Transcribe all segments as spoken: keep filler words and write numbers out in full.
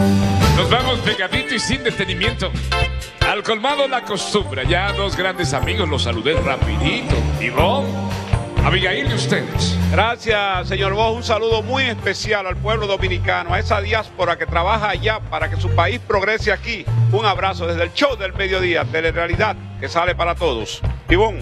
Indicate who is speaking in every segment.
Speaker 1: Nos vamos pegadito y sin detenimiento al colmado La Costumbre. Ya dos grandes amigos, los saludé rapidito. Ivonne, Abigail y ustedes.
Speaker 2: Gracias, señor Bosch. Un saludo muy especial al pueblo dominicano, a esa diáspora que trabaja allá para que su país progrese aquí. Un abrazo desde el show del mediodía, Telerealidad, que sale para todos. Ivonne,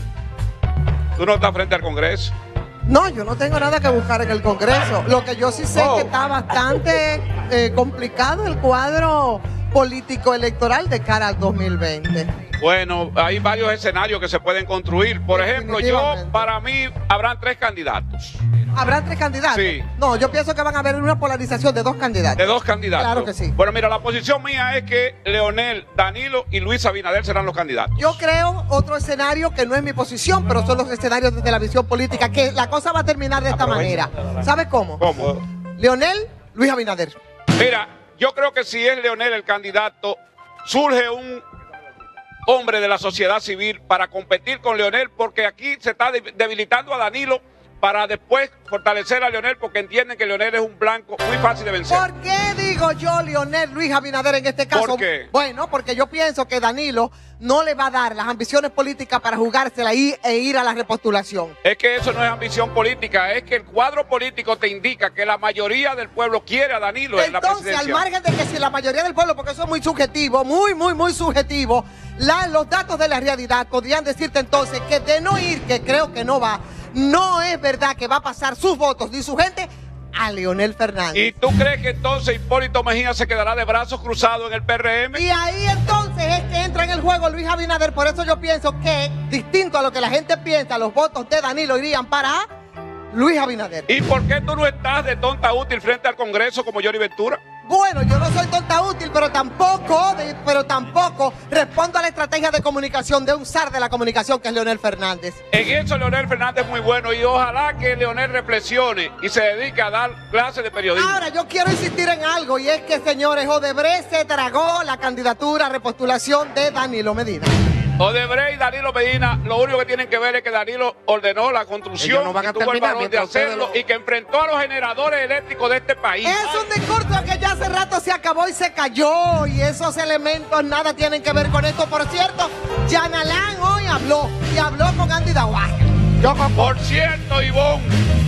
Speaker 2: ¿tú no estás frente al Congreso?
Speaker 3: No, yo no tengo nada que buscar en el Congreso. Lo que yo sí sé
Speaker 2: Oh.
Speaker 3: es que está bastante eh, complicado el cuadro político electoral de cara al dos mil veinte.
Speaker 2: Bueno, hay varios escenarios que se pueden construir. Por ejemplo, yo, para mí, habrán tres candidatos.
Speaker 3: ¿Habrán tres candidatos?
Speaker 2: Sí.
Speaker 3: No, yo pienso que van a haber una polarización de dos candidatos.
Speaker 2: De dos candidatos.
Speaker 3: Claro que sí.
Speaker 2: Bueno, mira, la posición mía es que Leonel, Danilo y Luis Abinader serán los candidatos.
Speaker 3: Yo creo otro escenario que no es mi posición, pero son los escenarios desde la visión política, que la cosa va a terminar de esta
Speaker 2: Aprovecha.
Speaker 3: manera. ¿Sabes cómo?
Speaker 2: ¿Cómo?
Speaker 3: Leonel, Luis Abinader.
Speaker 2: Mira, yo creo que si es Leonel el candidato, surge un hombre de la sociedad civil para competir con Leonel, porque aquí se está debilitando a Danilo para después fortalecer a Leonel, porque entienden que Leonel es un blanco muy fácil de vencer.
Speaker 3: ¿Por qué digo yo Leonel Luis Abinader en este caso?
Speaker 2: ¿Por qué?
Speaker 3: Bueno, porque yo pienso que Danilo no le va a dar las ambiciones políticas para jugársela ahí e ir a la repostulación.
Speaker 2: Es que eso no es ambición política, es que el cuadro político te indica que la mayoría del pueblo quiere a Danilo en la
Speaker 3: Entonces, al
Speaker 2: presidencia.
Speaker 3: margen de que si la mayoría del pueblo, porque eso es muy subjetivo, muy, muy, muy subjetivo, la- los datos de la realidad podrían decirte entonces que de no ir, que creo que no va, no es verdad que va a pasar sus votos ni su gente a Leonel Fernández.
Speaker 2: ¿Y tú crees que entonces Hipólito Mejía se quedará de brazos cruzados en el P R M?
Speaker 3: Y ahí entonces es que entra en el juego Luis Abinader. Por eso yo pienso que, distinto a lo que la gente piensa, los votos de Danilo irían para Luis Abinader.
Speaker 2: ¿Y por qué tú no estás de tonta útil frente al Congreso como Johnny Ventura?
Speaker 3: Bueno, yo no soy tonta útil, pero tampoco, de- pero tampoco respondo a la estrategia de comunicación de un zar de la comunicación que es Leonel Fernández.
Speaker 2: En eso Leonel Fernández es muy bueno y ojalá que Leonel reflexione y se dedique a dar clases de periodismo.
Speaker 3: Ahora, yo quiero insistir en algo, y es que, señores, Odebrecht se tragó la candidatura a repostulación de Danilo Medina.
Speaker 2: Odebrecht y Danilo Medina, lo único que tienen que ver es que Danilo ordenó la construcción
Speaker 4: Ellos no van a
Speaker 2: y tuvo el
Speaker 4: terminar
Speaker 2: valor de
Speaker 4: mientras ustedes
Speaker 2: hacerlo
Speaker 4: lo-
Speaker 2: y que enfrentó a los generadores eléctricos de este país.
Speaker 3: Es un discurso que ya hace rato se acabó y se cayó, y esos elementos nada tienen que ver con esto. Por cierto, Jan Alain hoy habló, y habló con Andy Daguay.
Speaker 4: Yo con-
Speaker 2: Por cierto, Ivonne.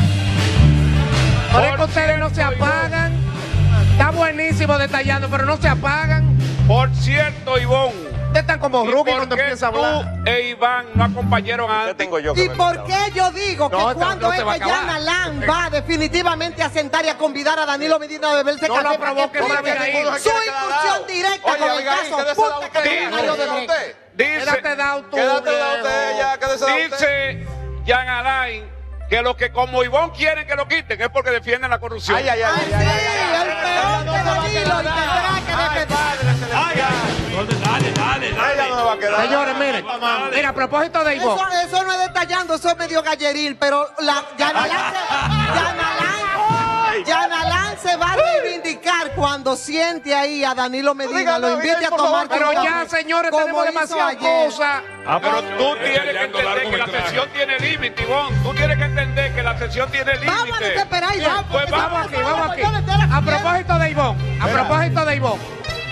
Speaker 4: Por
Speaker 2: por
Speaker 4: eso ustedes no se
Speaker 2: cierto, Ivonne.
Speaker 4: apagan. Está buenísimo detallando, pero no se apagan.
Speaker 2: Por cierto, Ivonne.
Speaker 4: Ustedes están como
Speaker 2: ¿Y
Speaker 4: Rookie
Speaker 2: por
Speaker 4: cuando
Speaker 2: qué
Speaker 4: empieza a hablar.
Speaker 2: tú e Iván no acompañaron a Andy?
Speaker 5: tengo yo
Speaker 3: ¿Y por qué yo digo que
Speaker 4: No, esto
Speaker 3: cuando
Speaker 4: no se
Speaker 3: es
Speaker 4: va a
Speaker 3: que Jan
Speaker 4: acabar.
Speaker 3: Alain va definitivamente a sentar y a convidar a Danilo Medina a beberse
Speaker 4: No
Speaker 3: café
Speaker 4: lo
Speaker 3: para que
Speaker 4: provoque,
Speaker 3: explique
Speaker 4: Abigail.
Speaker 3: su incursión directa
Speaker 5: Oye,
Speaker 3: con el
Speaker 5: Abigail,
Speaker 3: caso
Speaker 5: quédese
Speaker 3: puta
Speaker 5: dado
Speaker 3: que
Speaker 5: usted,
Speaker 3: tiene
Speaker 2: quédate
Speaker 3: Mario
Speaker 5: dado
Speaker 3: Odebrecht.
Speaker 5: usted.
Speaker 4: Quédate
Speaker 2: Dice,
Speaker 4: dado tú,
Speaker 5: Quédate dado
Speaker 4: viejo.
Speaker 5: usted ya, quédese dado usted.
Speaker 2: dice Jan Alain que los que como Ivonne quieren que lo quiten es porque defienden la corrupción.
Speaker 5: Ay, ay, ay,
Speaker 3: Ay,
Speaker 5: ay,
Speaker 3: sí,
Speaker 5: ay, ay,
Speaker 3: el
Speaker 5: ay,
Speaker 3: peor
Speaker 5: no
Speaker 3: de
Speaker 5: se va a
Speaker 3: Danilo,
Speaker 5: quedar
Speaker 3: y
Speaker 5: nada.
Speaker 3: tendrá que
Speaker 5: Ay,
Speaker 3: defender.
Speaker 5: padre celestial.
Speaker 1: Dale, dale,
Speaker 5: Ella no me va a quedar.
Speaker 4: Señores, miren. Mira, a propósito de Ivonne.
Speaker 3: Eso, eso no es detallando, eso es medio galleril, pero la Jan Alain se, Jan Alain- Jan Alain se va a reivindicar cuando siente ahí a Danilo Medina,
Speaker 5: Dígame,
Speaker 3: lo invite
Speaker 5: Abigail,
Speaker 3: a
Speaker 5: por
Speaker 3: tomar
Speaker 5: favor.
Speaker 4: Pero
Speaker 3: café,
Speaker 4: ya, señores,
Speaker 3: como
Speaker 4: tenemos
Speaker 3: hizo
Speaker 4: demasiadas
Speaker 3: ayer.
Speaker 4: cosas.
Speaker 2: Ah, pero tú tienes que
Speaker 1: detallando
Speaker 2: entender que la
Speaker 1: largometraje.
Speaker 2: sesión tiene límite, Ivonne. Tú tienes que entender que la sesión tiene
Speaker 3: Vamos a
Speaker 2: límite.
Speaker 3: desesperar y
Speaker 2: Bien,
Speaker 3: vamos.
Speaker 2: pues
Speaker 3: porque
Speaker 2: vamos
Speaker 4: Vamos aquí, vamos aquí.
Speaker 3: Yo le estoy a la
Speaker 4: A
Speaker 3: fiera.
Speaker 4: propósito de Ivonne. A propósito de Ivonne.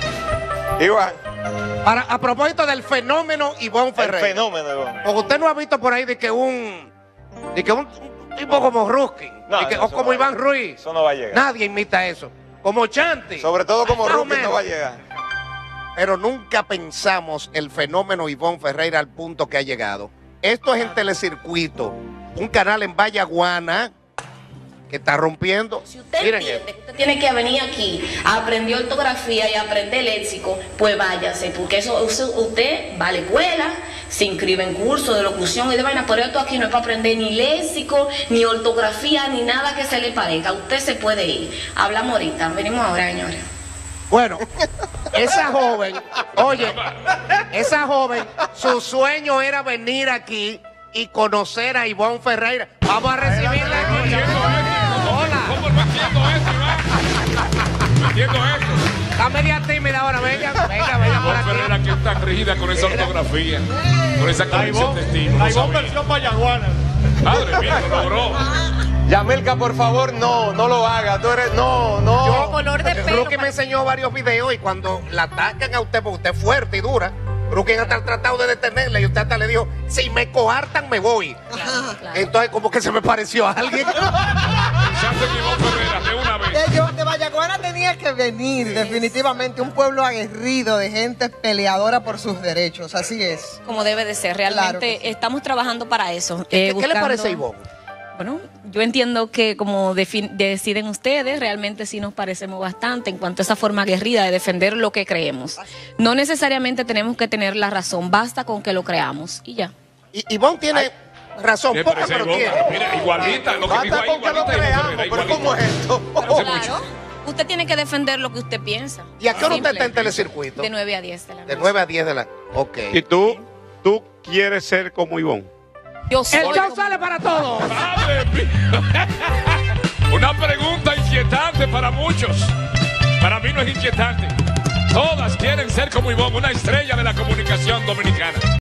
Speaker 5: Iván,
Speaker 4: Para, a propósito del fenómeno Ivonne
Speaker 5: el
Speaker 4: Ferrer.
Speaker 5: fenómeno, Iván.
Speaker 4: Porque usted no ha visto por ahí de que un. de que un, un tipo como Ruskin.
Speaker 5: No,
Speaker 4: de que-
Speaker 5: no,
Speaker 4: o
Speaker 5: eso
Speaker 4: como
Speaker 5: no va a
Speaker 4: Iván
Speaker 5: llegar.
Speaker 4: Ruiz.
Speaker 5: Eso no va a llegar.
Speaker 4: Nadie imita eso. Como Chanti.
Speaker 5: Sobre todo como
Speaker 4: Más o
Speaker 5: Rookie no
Speaker 4: menos.
Speaker 5: va a llegar.
Speaker 4: Pero nunca pensamos el fenómeno Ivonne Ferreira al punto que ha llegado. Esto es en Telecircuito, un canal en Vallaguana que está rompiendo.
Speaker 6: Si usted
Speaker 4: Miren
Speaker 6: entiende
Speaker 4: esto.
Speaker 6: que usted tiene que venir aquí a aprender ortografía y aprender léxico, pues váyase, porque eso usted, usted va a la escuela, se inscribe en cursos de locución y de vaina, pero esto aquí no es para aprender ni léxico, ni ortografía, ni nada que se le parezca. Usted se puede ir. Hablamos ahorita, venimos ahora, señores.
Speaker 4: Bueno, esa joven, oye, esa joven, su sueño era venir aquí y conocer a Ivonne Ferreira. Vamos a recibirla aquí. Hola.
Speaker 1: ¿Cómo no entiendo eso, Iván? No entiendo eso.
Speaker 4: Está media tímida ahora, venga, venga, venga por
Speaker 1: Ivonne Ferreira
Speaker 4: aquí.
Speaker 1: que es tan rígida con esa ortografía, con esa corrección de estilo. No sabía.
Speaker 2: versión Vallaguana.
Speaker 1: Madre mía, lo logró.
Speaker 5: Yamelka, por favor, no, no lo haga. Tú eres, no, no.
Speaker 4: Yo,
Speaker 7: color de pelo,
Speaker 4: Rookie me
Speaker 7: pa-
Speaker 4: enseñó varios videos y cuando la atacan a usted, porque usted es fuerte y dura, Rookie hasta tratado de detenerla y usted hasta le dijo, si me coartan me voy.
Speaker 7: Claro, claro.
Speaker 4: Entonces como que se me pareció a alguien.
Speaker 1: Pensaste en Ivonne Ferreira de una vez.
Speaker 3: Que yo, de Vallaguana tenía que venir, definitivamente, un pueblo aguerrido de gente peleadora por sus derechos, así es.
Speaker 7: Como debe de ser,
Speaker 3: Claro
Speaker 7: realmente
Speaker 3: que sí.
Speaker 7: estamos trabajando para eso.
Speaker 4: ¿Qué,
Speaker 7: eh,
Speaker 4: qué le
Speaker 7: buscando-
Speaker 4: parece a Ivonne?
Speaker 7: Bueno, yo entiendo que como defi- deciden ustedes, realmente sí nos parecemos bastante en cuanto a esa forma aguerrida de defender lo que creemos. No necesariamente tenemos que tener la razón, basta con que lo creamos y ya.
Speaker 4: Y Ivonne tiene razón,
Speaker 1: Me
Speaker 4: poca
Speaker 1: parece
Speaker 4: pero
Speaker 1: Ivonne,
Speaker 4: tiene.
Speaker 1: mira, igualita, lo que dijo
Speaker 5: Basta
Speaker 1: ahí,
Speaker 5: con que lo
Speaker 1: igualita, Ivonne
Speaker 5: creamos,
Speaker 1: Ferreira,
Speaker 5: pero
Speaker 1: igualita.
Speaker 5: ¿cómo es esto?
Speaker 7: Pero
Speaker 1: Hace
Speaker 7: claro, usted tiene que defender lo que usted piensa.
Speaker 4: ¿Y a qué hora usted
Speaker 7: Simple.
Speaker 4: está en telecircuito?
Speaker 7: De nueve a diez de la
Speaker 4: De
Speaker 7: noche.
Speaker 4: nueve a diez de la... Ok.
Speaker 2: Y tú, tú quieres ser como Ivonne.
Speaker 7: Yo soy
Speaker 4: El show
Speaker 7: como-
Speaker 4: sale para todos.
Speaker 1: Madre mía. Una pregunta inquietante para muchos. Para mí no es inquietante. Todas quieren ser como Ivonne, una estrella de la comunicación dominicana.